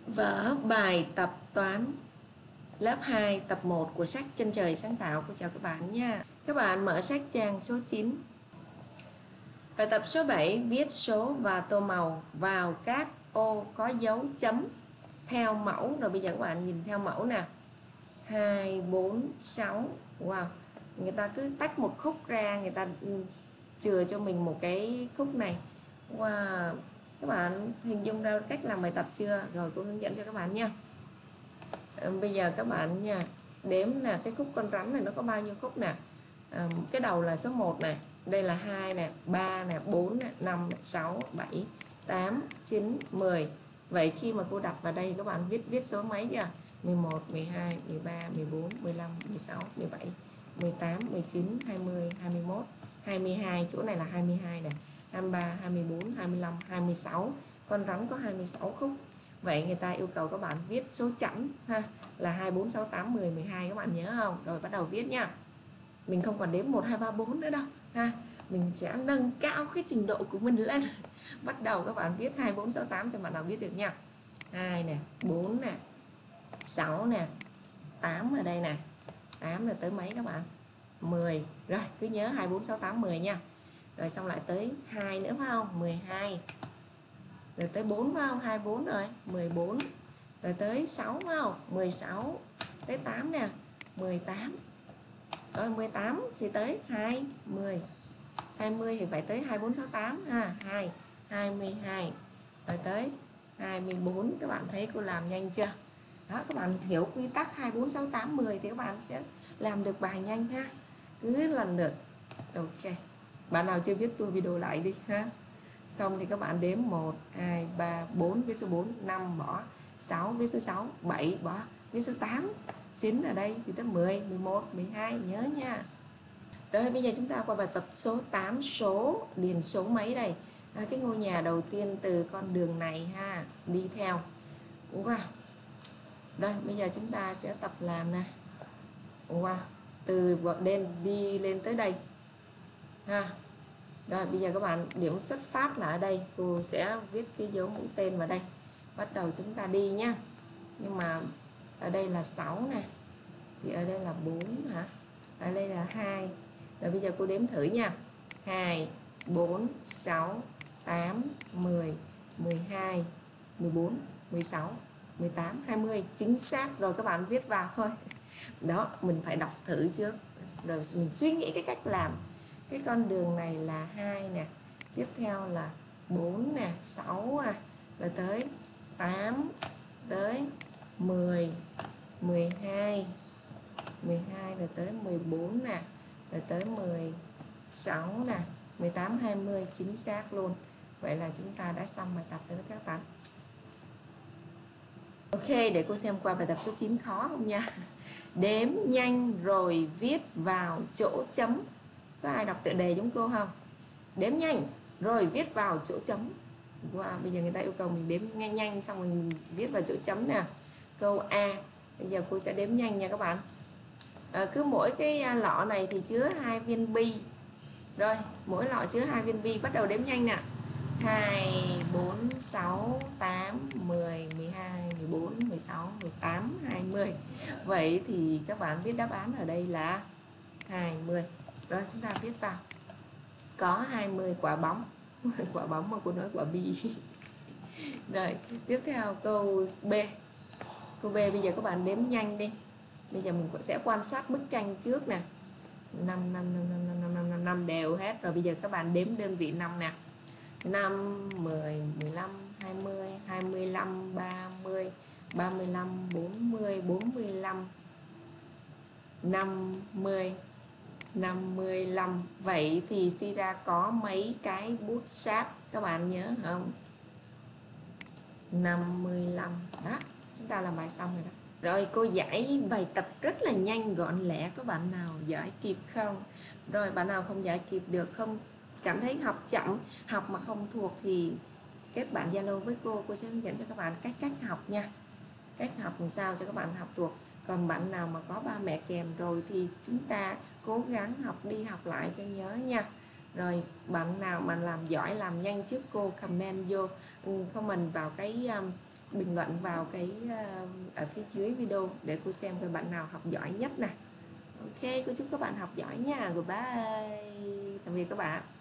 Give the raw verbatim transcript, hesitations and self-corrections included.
Vở bài tập toán lớp hai tập một của sách Chân Trời Sáng Tạo. Cô chào các bạn nha. Các bạn mở sách trang số chín. Bài tập số bảy, viết số và tô màu vào các ô có dấu chấm theo mẫu. Rồi bây giờ các bạn nhìn theo mẫu nè. hai, bốn, sáu. Wow. Người ta cứ tách một khúc ra, người ta chừa cho mình một cái khúc này. Wow. Các bạn hình dung ra cách làm bài tập chưa? Rồi cô hướng dẫn cho các bạn nha. À, bây giờ các bạn nha, đếm nè, cái khúc con rắn này nó có bao nhiêu khúc nè. À, cái đầu là số một nè, đây là hai nè, ba nè, bốn nè, năm nè, sáu, bảy, tám, chín, mười. Vậy khi mà cô đặt vào đây các bạn viết viết số mấy chưa? mười một, mười hai, mười ba, mười bốn, mười lăm, mười sáu, mười bảy, mười tám, mười chín, hai mươi, hai mươi mốt, hai mươi hai, chỗ này là hai mươi hai nè, hai mươi ba, hai mươi bốn, hai mươi lăm, hai mươi sáu. Con rắn có hai mươi sáu khúc. Vậy người ta yêu cầu các bạn viết số chẵn ha, là hai, bốn, sáu, tám, mười, mười hai, các bạn nhớ không? Rồi bắt đầu viết nha. Mình không còn đếm một, hai, ba, bốn nữa đâu ha. Mình sẽ nâng cao cái trình độ của mình lên. Bắt đầu các bạn viết hai, bốn, sáu, tám cho bạn nào viết được nha. hai nè, bốn nè, sáu nè, tám ở đây nè. tám là tới mấy các bạn? mười. Rồi cứ nhớ hai, bốn, sáu, tám, mười nha. Rồi xong lại tới hai nữa phải không? mười hai. Rồi tới bốn phải không? hai, bốn rồi, mười bốn. Rồi tới sáu phải không? mười sáu. Tới tám nè, mười tám. Rồi mười tám thì tới hai, mười. hai mươi thì phải tới hai, bốn, sáu, tám ha. hai, hai mươi hai. Rồi tới hai mươi bốn. Các bạn thấy cô làm nhanh chưa? Đó, các bạn hiểu quy tắc hai, bốn, sáu, tám, mười thì các bạn sẽ làm được bài nhanh ha. Cứ lần lượt. Ok. Bạn nào chưa viết tua video lại đi ha. Không thì các bạn đếm một, hai, ba, bốn, viết số bốn, năm bỏ, sáu, viết số sáu, bảy bỏ, viết số tám, chín ở đây thì tới mười, mười một, mười hai, nhớ nha. Rồi bây giờ chúng ta qua bài tập số tám, số điền số mấy đây. À, cái ngôi nhà đầu tiên từ con đường này ha, đi theo. Wow. Đây bây giờ chúng ta sẽ tập làm nè. Wow. Từ lên đi lên tới đây ha. Rồi bây giờ các bạn điểm xuất phát là ở đây, cô sẽ viết cái dấu mũi tên vào đây. Bắt đầu chúng ta đi nhá. Nhưng mà ở đây là sáu nè. Thì ở đây là bốn hả? Ở đây là hai. Rồi bây giờ cô đếm thử nha. hai, bốn, sáu, tám, mười, mười hai, mười bốn, mười sáu, mười tám, hai mươi. Chính xác rồi, các bạn viết vào thôi. Đó, mình phải đọc thử trước. Rồi mình suy nghĩ cái cách làm. Cái con đường này là hai nè, tiếp theo là bốn nè, sáu nè, rồi tới tám, tới mười, mười hai, mười hai, rồi tới mười bốn nè, rồi tới mười sáu nè, mười tám, hai mươi, chính xác luôn. Vậy là chúng ta đã xong bài tập rồi đó các bạn. Ok, để cô xem qua bài tập số chín khó không nha. Đếm nhanh rồi viết vào chỗ chấm. Có ai đọc tựa đề giống cô không? Đếm nhanh rồi viết vào chỗ chấm. Wow, bây giờ người ta yêu cầu mình đếm nhanh nhanh xong mình viết vào chỗ chấm nè. Câu A. Bây giờ cô sẽ đếm nhanh nha các bạn. À, cứ mỗi cái lọ này thì chứa hai viên bi. Rồi, mỗi lọ chứa hai viên bi, bắt đầu đếm nhanh nè. hai, bốn, sáu, tám, mười, mười hai, mười bốn, mười sáu, mười tám, hai mươi. Vậy thì các bạn viết đáp án ở đây là hai mươi. Rồi chúng ta viết vào. Có hai mươi quả bóng. Quả bóng mà cô nói quả bi. Rồi tiếp theo câu B. Câu B bây giờ các bạn đếm nhanh đi. Bây giờ mình sẽ quan sát bức tranh trước nè. năm, năm, năm, năm, năm, năm, năm, năm đều hết. Rồi bây giờ các bạn đếm đơn vị năm nè. năm, mười, mười lăm, hai mươi, hai mươi lăm, ba mươi, ba mươi lăm, bốn mươi, bốn mươi lăm, năm mươi, năm mươi lăm. Vậy thì suy ra có mấy cái bút sáp các bạn nhớ không? năm mươi lăm. Đó, chúng ta làm bài xong rồi đó. Rồi cô giải bài tập rất là nhanh gọn lẹ. Có bạn nào giải kịp không? Rồi bạn nào không giải kịp được, không cảm thấy học chậm, học mà không thuộc thì kết bạn Zalo với cô. Cô sẽ hướng dẫn cho các bạn cách cách học nha. Cách học làm sao cho các bạn học thuộc. Còn bạn nào mà có ba mẹ kèm rồi thì chúng ta cố gắng học đi học lại cho nhớ nha. Rồi bạn nào mà làm giỏi làm nhanh trước cô comment vô comment vào cái um, bình luận vào cái ở phía dưới video để cô xem coi bạn nào học giỏi nhất này. Ok, cô chúc các bạn học giỏi nha. Goodbye. Tạm biệt các bạn.